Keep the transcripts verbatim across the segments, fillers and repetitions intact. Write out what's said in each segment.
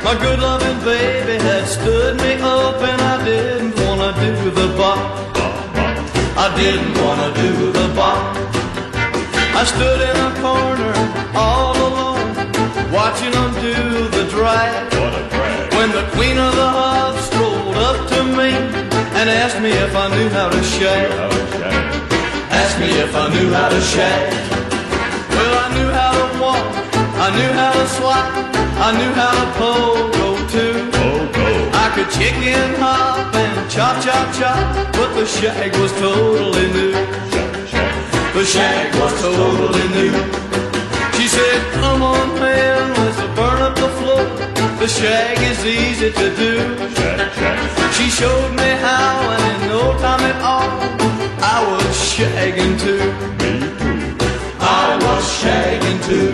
My good loving baby had stood me up, and I didn't wanna do the bop. I didn't wanna do the bop. I stood in a corner all alone, watching them do the drag. When the queen of the hop strolled up to me and asked me if I knew how to shag. Asked me if I knew how to shag. Well, I knew how to walk, I knew how to swat, I knew how to pogo too. I could chicken hop and chop, chop, chop, but the shag was totally new. The shag was totally new. She said, come on man, let's burn up the floor. The shag is easy to do. She showed me how, and in no time at all, I was shagging too. I was shagging too.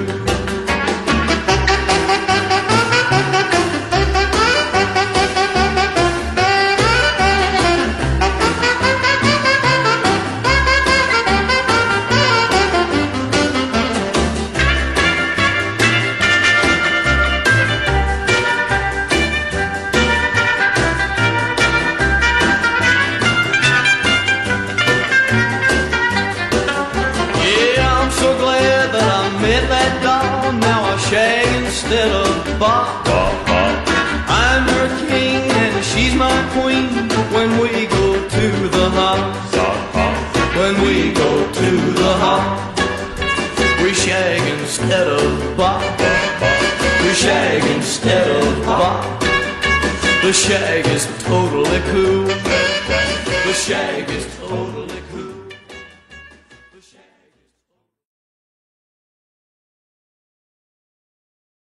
Met that doll, now I shag instead of bop. I'm her king and she's my queen when we go to the hop. When we go to the hop, we shag instead of bop. We shag instead of bop. The shag is totally cool. The shag is totally